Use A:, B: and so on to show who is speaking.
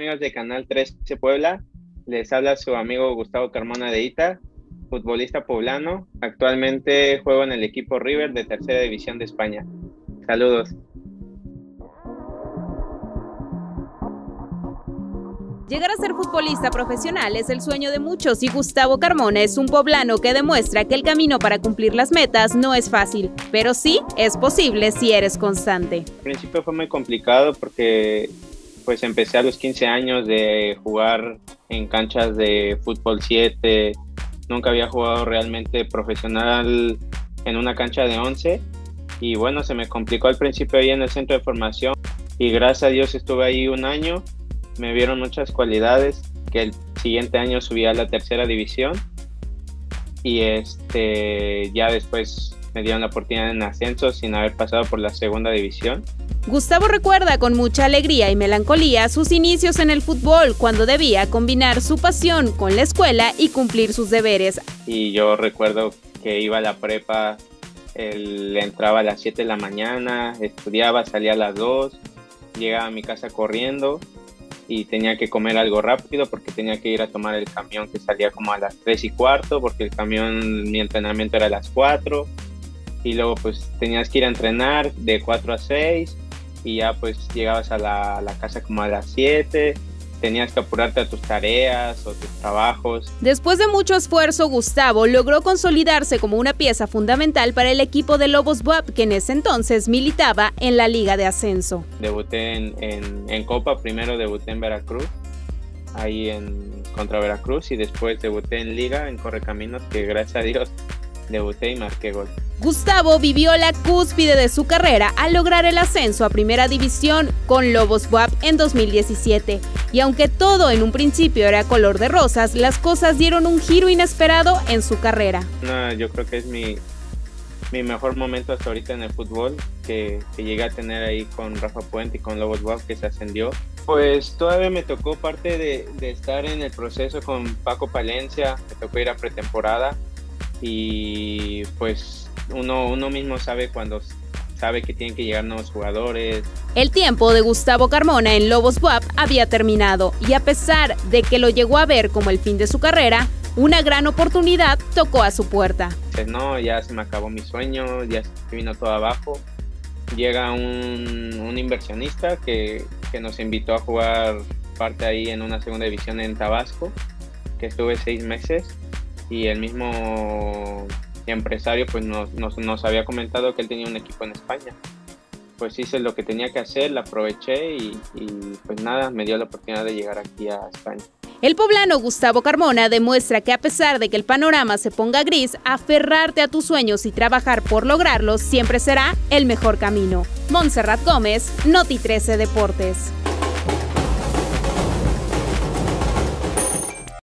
A: amigos de Canal 13 Puebla? Les habla su amigo Gustavo Carmona de Ita, futbolista poblano. Actualmente juego en el equipo River de Tercera División de España. Saludos.
B: Llegar a ser futbolista profesional es el sueño de muchos y Gustavo Carmona es un poblano que demuestra que el camino para cumplir las metas no es fácil, pero sí es posible si eres constante.
A: Al principio fue muy complicado porque pues empecé a los 15 años de jugar en canchas de fútbol 7, nunca había jugado realmente profesional en una cancha de 11 y bueno, se me complicó al principio ahí en el centro de formación y gracias a Dios estuve ahí un año. Me vieron muchas cualidades, que el siguiente año subí a la tercera división y ya después me dieron la oportunidad en ascenso sin haber pasado por la segunda división.
B: Gustavo recuerda con mucha alegría y melancolía sus inicios en el fútbol cuando debía combinar su pasión con la escuela y cumplir sus deberes.
A: Y yo recuerdo que iba a la prepa, entraba a las 7 de la mañana, estudiaba, salía a las 2, llegaba a mi casa corriendo y tenía que comer algo rápido porque tenía que ir a tomar el camión que salía como a las 3:15 porque el camión, mi entrenamiento era a las 4 y luego pues tenías que ir a entrenar de 4 a 6 y ya pues llegabas a la casa como a las 7, tenías que apurarte a tus tareas o tus trabajos.
B: Después de mucho esfuerzo, Gustavo logró consolidarse como una pieza fundamental para el equipo de Lobos BUAP, que en ese entonces militaba en la Liga de Ascenso.
A: Debuté en Copa, primero debuté en Veracruz, contra Veracruz, y después debuté en Liga, en Correcaminos, que gracias a Dios debuté y marqué gol.
B: Gustavo vivió la cúspide de su carrera al lograr el ascenso a Primera División con Lobos BUAP en 2017. Y aunque todo en un principio era color de rosas, las cosas dieron un giro inesperado en su carrera.
A: Yo creo que es mi mejor momento hasta ahorita en el fútbol, que llegué a tener ahí con Rafa Puente y con Lobos BUAP, que se ascendió. Pues todavía me tocó parte de estar en el proceso con Paco Palencia, me tocó ir a pretemporada y pues uno mismo sabe cuando sabe que tienen que llegar nuevos jugadores.
B: El tiempo de Gustavo Carmona en Lobos BUAP había terminado y a pesar de que lo llegó a ver como el fin de su carrera, una gran oportunidad tocó a su puerta.
A: No, ya se me acabó mi sueño, ya se vino todo abajo. Llega un inversionista que nos invitó a jugar parte ahí en una segunda división en Tabasco, que estuve 6 meses y el mismo empresario pues nos había comentado que él tenía un equipo en España. Pues hice lo que tenía que hacer, la aproveché y pues nada, me dio la oportunidad de llegar aquí a España.
B: El poblano Gustavo Carmona demuestra que a pesar de que el panorama se ponga gris, aferrarte a tus sueños y trabajar por lograrlos siempre será el mejor camino. Montserrat Gómez, Noti 13 Deportes.